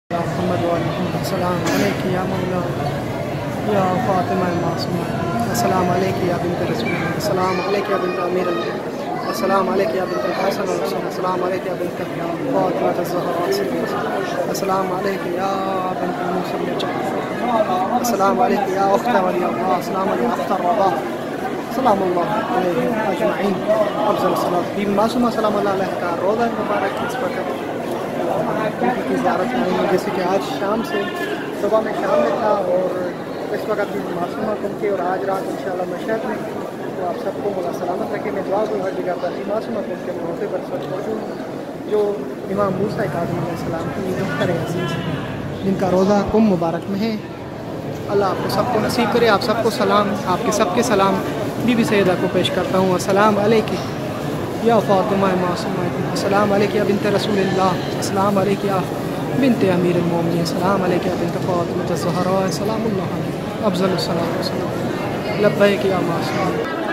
محمد محمد السلام علیک یا مولا یا فاطمہ معصومہ السلام علیک یا بنت رسول اللہ السلام علیک یا بنت امیر المؤمنین السلام علیک یا بنت الحسن والحسین السلام علیک یا بنت فاطمہ الزہرا السلام علیک یا بنت موسی السلام علیک یا اخت ولی اللہ السلام علیک اخت الرضاع سلام اللہ علیہ اجمعین افضل الصلاۃ بی بی معصومہ سلام اللہ علیہ کا روزہ مبارک اس وقت کی زیارت میں آئی، جیسے کہ آج شام سے صبح میں شام میں تھا اور اس وقت بھی معصومہ پہنچے اور آج رات انشاءاللہ مشہد میں، تو آپ سب کو مولا سلامت رکھے۔ میں دعا کو ہر جگہ پر معصومہ پہنچ کے موقع پر سب موجود ہوں جو امام موسیٰ کاظم علیہ السلام کی دختر عزیز جن کا روزہ کم مبارک میں ہے۔ اللہ آپ کو سب کو نصیب کرے۔ آپ سب کو سلام، آپ کے سب کے سلام بی بی سیدہ کو پیش کرتا ہوں۔ السلام علیکم یا فاطمہ معصومہ السلام علیک یا بنت رسول اللہ السلام علیک یا بنت امیر المومنین السلام علیک یا بنت فاطمہ الزہرا سلام اللہ علیہ افضل الصلاۃ والسلام لبیک یا معصومہ۔